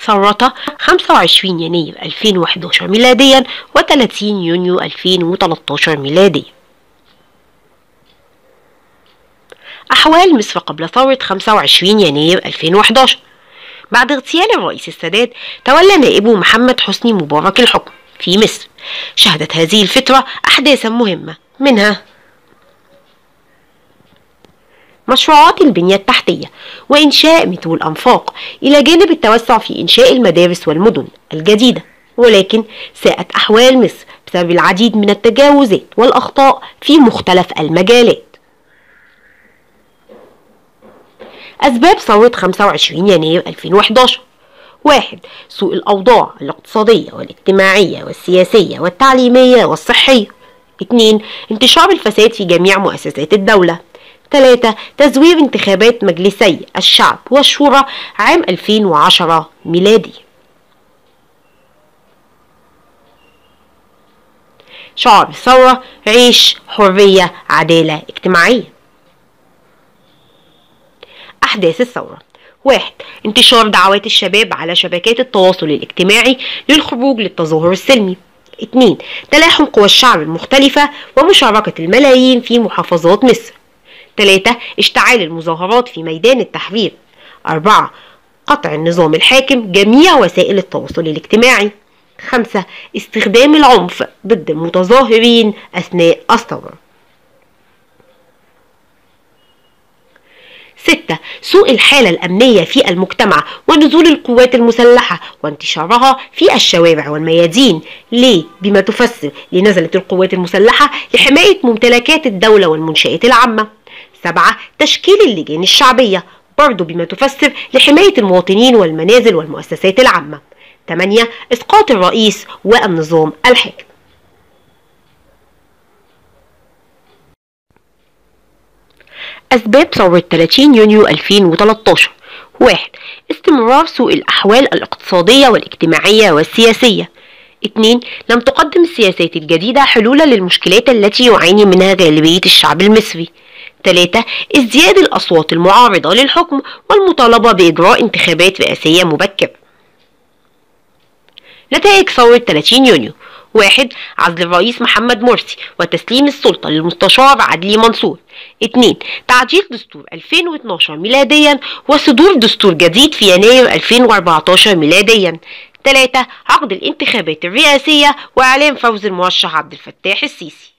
ثورة 25 يناير 2011 ميلاديا و30 يونيو 2013 ميلاديا. أحوال مصر قبل ثورة 25 يناير 2011. بعد اغتيال الرئيس السادات تولى نائبه محمد حسني مبارك الحكم في مصر. شهدت هذه الفترة أحداثا مهمة، منها مشروعات البنية التحتية وإنشاء مترو الأنفاق، إلى جانب التوسع في إنشاء المدارس والمدن الجديدة. ولكن ساءت أحوال مصر بسبب العديد من التجاوزات والأخطاء في مختلف المجالات. أسباب ثورة 25 يناير 2011: 1. سوء الأوضاع الاقتصادية والاجتماعية والسياسية والتعليمية والصحية. 2. انتشار الفساد في جميع مؤسسات الدولة. 3. تزوير انتخابات مجلسي الشعب والشورى عام 2010 ميلادي. شعار الثورة: عيش، حرية، عدالة اجتماعية. أحداث الثورة: 1. انتشار دعوات الشباب على شبكات التواصل الاجتماعي للخروج للتظاهر السلمي. 2. تلاحم قوى الشعب المختلفة ومشاركة الملايين في محافظات مصر. 3. اشتعال المظاهرات في ميدان التحرير. 4. قطع النظام الحاكم جميع وسائل التواصل الاجتماعي. 5. استخدام العنف ضد المتظاهرين أثناء الثورة. 6. سوء الحالة الأمنية في المجتمع ونزول القوات المسلحة وانتشارها في الشوارع والميادين. ليه؟ بما تفسر لنزلت القوات المسلحة لحماية ممتلكات الدولة والمنشآت العامة. 7. تشكيل اللجان الشعبية، برضو بما تفسر لحماية المواطنين والمنازل والمؤسسات العامة. 8. إسقاط الرئيس والنظام الحاكم. أسباب ثورة 30 يونيو 2013: 1. استمرار سوء الأحوال الاقتصادية والاجتماعية والسياسية. 2. لم تقدم السياسات الجديدة حلولا للمشكلات التي يعاني منها غالبية الشعب المصري. 3. ازدياد الأصوات المعارضة للحكم والمطالبة بإجراء انتخابات رئاسية مبكرة. نتائج ثورة 30 يونيو: 1. عزل الرئيس محمد مرسي وتسليم السلطة للمستشار عدلي منصور. 2. تعديل دستور 2012 ميلاديا وصدور دستور جديد في يناير 2014 ميلاديا. 3. عقد الانتخابات الرئاسية وإعلان فوز المرشح عبد الفتاح السيسي.